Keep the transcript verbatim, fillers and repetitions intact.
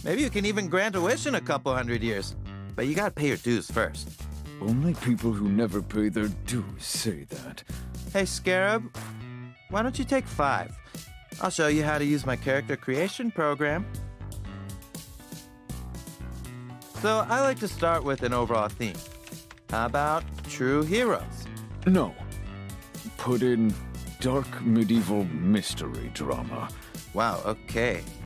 Maybe you can even grant a wish in a couple hundred years. But you gotta pay your dues first. Only people who never pay their dues say that. Hey, Scarab, why don't you take five? I'll show you how to use my character creation program. So I like to start with an overall theme. How about true heroes? No. Put in dark medieval mystery drama. Wow, okay.